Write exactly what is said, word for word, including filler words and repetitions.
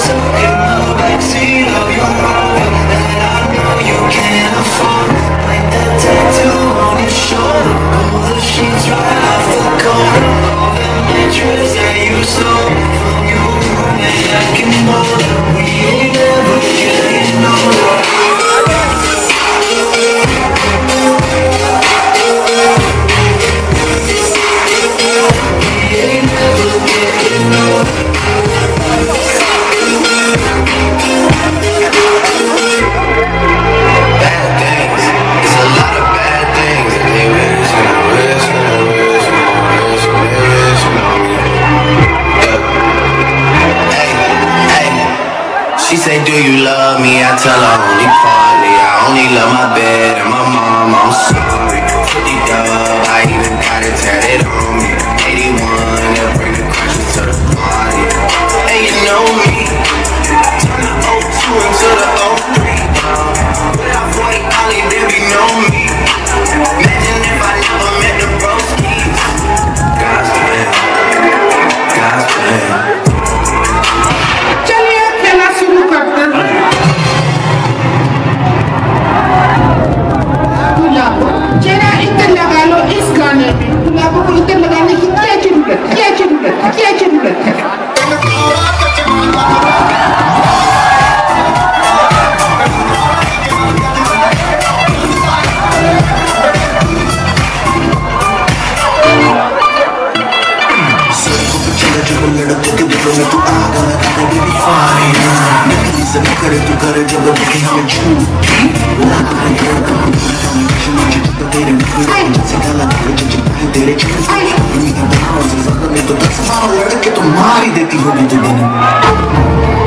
stuck in the backseat of your Rover that I know you can't afford. Like that tattoo on your shoulder, pull the sheets right off the corner of that mattress that you stole from your roommate back in Boulder. We ain't never getting older. She say, do you love me? I tell her only partly. I only love my bed and my mom, I'm sorry. fifty dub, I even got it tatted on me. eighty-one, they'll bring the crashes to the party. And you know me, turn the oh two into the oh three. Without forty, Ollie, there be no me. Imagine if I never met the broskies. God's plan, God's plan. तुम्हारी देती होगी तो दिन